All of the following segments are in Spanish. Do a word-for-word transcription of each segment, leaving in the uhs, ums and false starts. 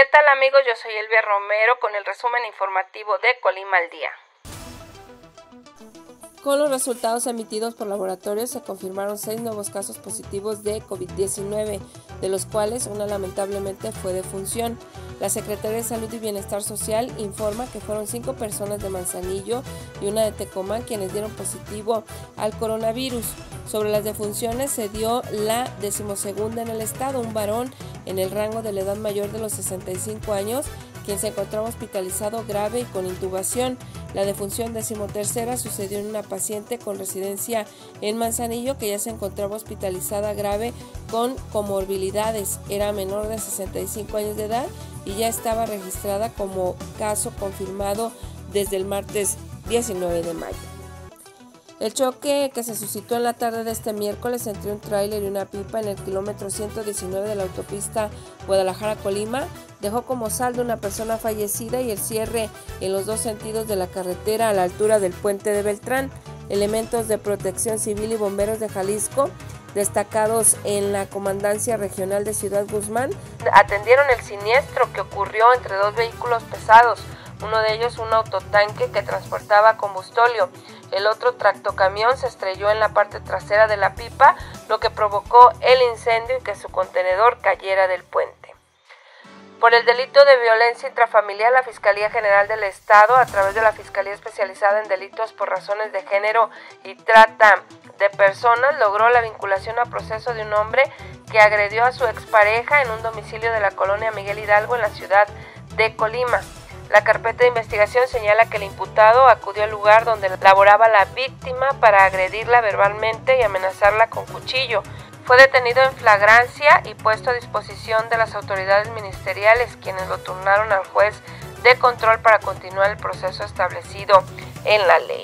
¿Qué tal amigos? Yo soy Elvia Romero con el resumen informativo de Colima al Día. Con los resultados emitidos por laboratorios se confirmaron seis nuevos casos positivos de COVID diecinueve, de los cuales una lamentablemente fue defunción. La Secretaría de Salud y Bienestar Social informa que fueron cinco personas de Manzanillo y una de Tecomán quienes dieron positivo al coronavirus. Sobre las defunciones se dio la decimosegunda en el estado, un varón en el rango de la edad mayor de los sesenta y cinco años, quien se encontraba hospitalizado grave y con intubación. La defunción decimotercera sucedió en una paciente con residencia en Manzanillo que ya se encontraba hospitalizada grave con comorbilidades. Era menor de sesenta y cinco años de edad y ya estaba registrada como caso confirmado desde el martes diecinueve de mayo. El choque que se suscitó en la tarde de este miércoles entre un tráiler y una pipa en el kilómetro ciento diecinueve de la autopista Guadalajara-Colima dejó como saldo una persona fallecida y el cierre en los dos sentidos de la carretera a la altura del puente de Beltrán. Elementos de Protección Civil y bomberos de Jalisco, destacados en la Comandancia Regional de Ciudad Guzmán, atendieron el siniestro que ocurrió entre dos vehículos pesados, uno de ellos un autotanque que transportaba combustóleo. El otro tractocamión se estrelló en la parte trasera de la pipa, lo que provocó el incendio y que su contenedor cayera del puente. Por el delito de violencia intrafamiliar, la Fiscalía General del Estado, a través de la Fiscalía Especializada en Delitos por Razones de Género y Trata de Personas, logró la vinculación a proceso de un hombre que agredió a su expareja en un domicilio de la colonia Miguel Hidalgo en la ciudad de Colima. La carpeta de investigación señala que el imputado acudió al lugar donde laboraba la víctima para agredirla verbalmente y amenazarla con cuchillo. Fue detenido en flagrancia y puesto a disposición de las autoridades ministeriales, quienes lo turnaron al juez de control para continuar el proceso establecido en la ley.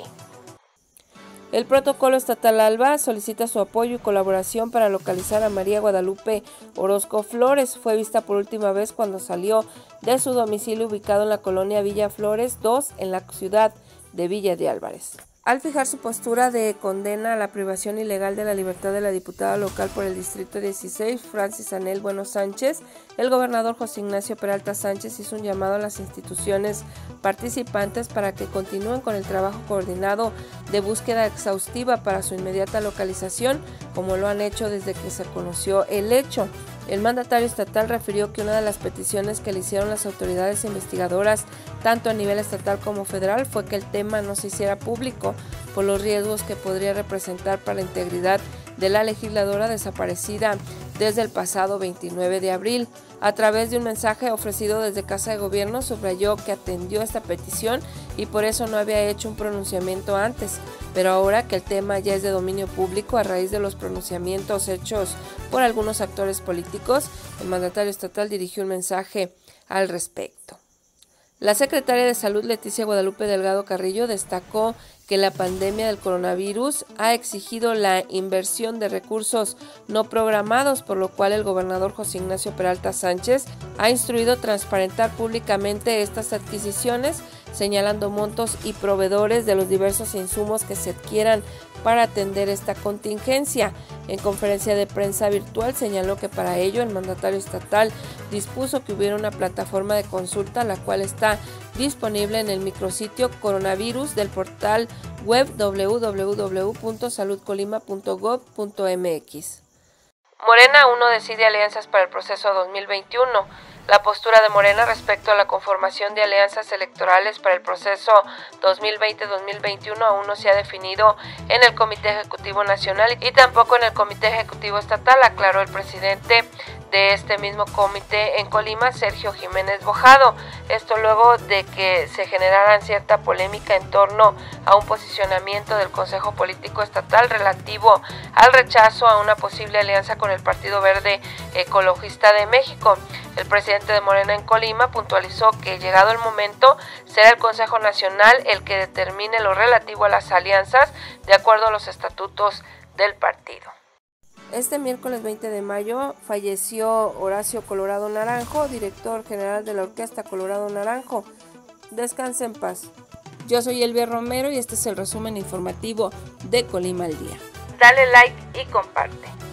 El Protocolo Estatal ALBA solicita su apoyo y colaboración para localizar a María Guadalupe Orozco Flores. Fue vista por última vez cuando salió de su domicilio ubicado en la colonia Villa Flores dos en la ciudad de Villa de Álvarez. Al fijar su postura de condena a la privación ilegal de la libertad de la diputada local por el Distrito dieciséis, Francis Anel Bueno Sánchez, el gobernador José Ignacio Peralta Sánchez hizo un llamado a las instituciones participantes para que continúen con el trabajo coordinado de búsqueda exhaustiva para su inmediata localización, como lo han hecho desde que se conoció el hecho. El mandatario estatal refirió que una de las peticiones que le hicieron las autoridades investigadoras, tanto a nivel estatal como federal, fue que el tema no se hiciera público por los riesgos que podría representar para la integridad de la legisladora desaparecida desde el pasado veintinueve de abril. A través de un mensaje ofrecido desde Casa de Gobierno, subrayó que atendió esta petición y por eso no había hecho un pronunciamiento antes, pero ahora que el tema ya es de dominio público a raíz de los pronunciamientos hechos por algunos actores políticos, el mandatario estatal dirigió un mensaje al respecto. La secretaria de Salud, Leticia Guadalupe Delgado Carrillo, destacó que la pandemia del coronavirus ha exigido la inversión de recursos no programados, por lo cual el gobernador José Ignacio Peralta Sánchez ha instruido transparentar públicamente estas adquisiciones, señalando montos y proveedores de los diversos insumos que se adquieran para atender esta contingencia. En conferencia de prensa virtual señaló que para ello el mandatario estatal dispuso que hubiera una plataforma de consulta, la cual está disponible en el micrositio coronavirus del portal web doble u doble u doble u punto salud colima punto gob punto m x. Morena aún no decide alianzas para el proceso dos mil veintiuno. La postura de Morena respecto a la conformación de alianzas electorales para el proceso dos mil veinte dos mil veintiuno aún no se ha definido en el Comité Ejecutivo Nacional y tampoco en el Comité Ejecutivo Estatal, aclaró el presidente de este mismo comité en Colima, Sergio Jiménez Bojado. Esto luego de que se generara cierta polémica en torno a un posicionamiento del Consejo Político Estatal relativo al rechazo a una posible alianza con el Partido Verde Ecologista de México. El presidente de Morena en Colima puntualizó que, llegado el momento, será el Consejo Nacional el que determine lo relativo a las alianzas de acuerdo a los estatutos del partido. Este miércoles veinte de mayo falleció Horacio Colorado Naranjo, director general de la Orquesta Colorado Naranjo. Descanse en paz. Yo soy Elvia Romero y este es el resumen informativo de Colima al Día. Dale like y comparte.